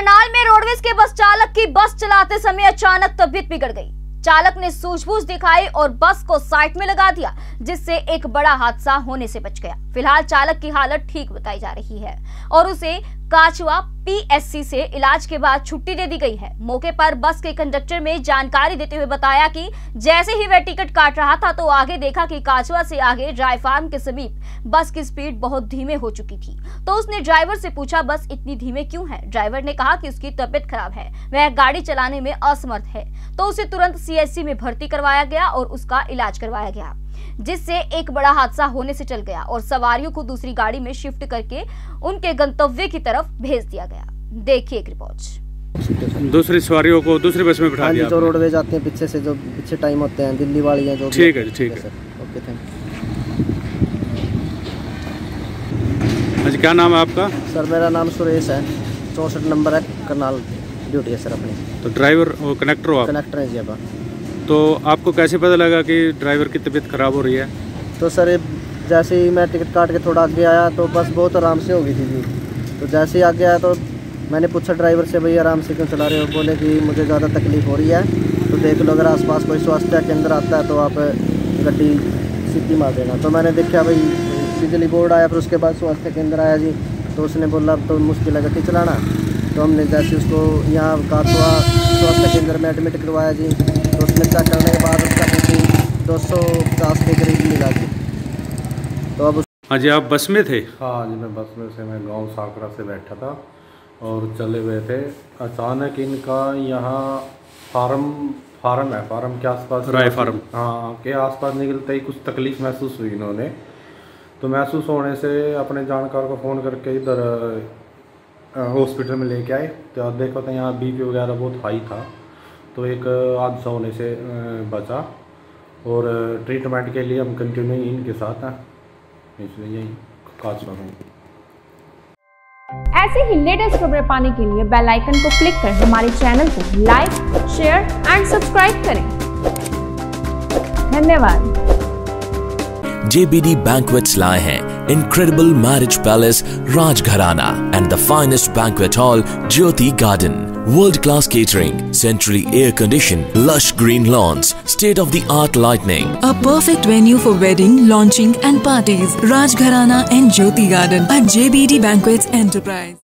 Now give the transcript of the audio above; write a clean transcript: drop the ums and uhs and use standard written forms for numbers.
करनाल में रोडवेज के बस चालक की बस चलाते समय अचानक तबीयत बिगड़ गई। चालक ने सूझबूझ दिखाई और बस को साइड में लगा दिया, जिससे एक बड़ा हादसा होने से बच गया। फिलहाल चालक की हालत ठीक बताई जा रही है और उसे काचवा पीएससी से इलाज के बाद छुट्टी दे दी गई है। मौके पर बस के कंडक्टर ने जानकारी देते हुए बताया कि जैसे ही वह टिकट काट रहा था तो आगे देखा कि काचवा से आगे ड्राई फार्म के समीप बस की स्पीड बहुत धीमे हो चुकी थी। तो उसने ड्राइवर से पूछा बस इतनी धीमे क्यों है। ड्राइवर ने कहा कि उसकी तबीयत खराब है, वह गाड़ी चलाने में असमर्थ है। तो उसे तुरंत सीएचसी में भर्ती करवाया गया और उसका इलाज करवाया गया, जिससे एक बड़ा हादसा होने से चल गया और सवारियों को दूसरी गाड़ी में शिफ्ट करके उनके गंतव्य की तरफ भेज दिया गया। देखिए एक रिपोर्ट। दूसरी सवारियों को दूसरी बस में बिठा दिया। जो रोडवेज आते हैं पीछे से, जो पीछे टाइम होते हैं, दिल्ली वाली हैं जो। ठीक है, ठीक है। Okay, thank you. अच्छा, क्या नाम है आपका? सर मेरा नाम सुरेश है, 64 नंबर है, करनाल ड्यूटी है सर अपनी। तो ड्राइवर और कनेक्टर हो आप? कनेक्टर है जी। अब तो आपको कैसे पता लगा कि ड्राइवर की तबीयत खराब हो रही है? तो सर जैसे ही मैं टिकट काट के थोड़ा आगे आया तो बस बहुत आराम से हो गई थी जी। तो जैसे ही आगे आया तो मैंने पूछा ड्राइवर से, भाई आराम से क्यों चला रहे हो? बोले कि मुझे ज़्यादा तकलीफ़ हो रही है, तो देख लो अगर आसपास कोई स्वास्थ्य केंद्र आता है तो आप गड्डी सीधी मार देना। तो मैंने देखा भाई बिजली बोर्ड आया, फिर उसके बाद स्वास्थ्य केंद्र आया जी। तो उसने बोला अब तो मुश्किल है गड्डी चलाना। तो हमने जैसे उसको यहाँ काचवा स्वास्थ्य केंद्र में एडमिट करवाया जी। तो उसमें चेक करने के बाद उसका बीपी 250 के करीब मिला जी। तो अब हाँ जी, आप बस में थे? हाँ जी, मैं बस में से मैं गांव साकरा से बैठा था और चले हुए थे। अचानक इनका यहाँ फार्म है, फार्म के आसपास, राय फार्म, हाँ के आसपास निकलते ही कुछ तकलीफ़ महसूस हुई इन्होंने। तो महसूस होने से अपने जानकार को फ़ोन करके इधर हॉस्पिटल में लेके आए। तो देखो तो यहाँ बीपी वगैरह बहुत हाई था, तो एक हादसा होने से बचा और ट्रीटमेंट के लिए हम कंटिन्यू इनके साथ हैं, इसलिए यही काचवा हूँ। ऐसे ही लेटेस्ट खबरें पाने के लिए बेल आइकन को क्लिक कर हमारे चैनल को लाइक, शेयर एंड सब्सक्राइब करें। धन्यवाद। JBD Banquets लाए हैं incredible marriage palace Rajgharana and the finest banquet hall Jyoti Garden. World-class catering, centrally air-conditioned, lush green lawns, state-of-the-art lighting. A perfect venue for wedding, launching and parties. Rajgharana and Jyoti Garden at JBD Banquets Enterprise.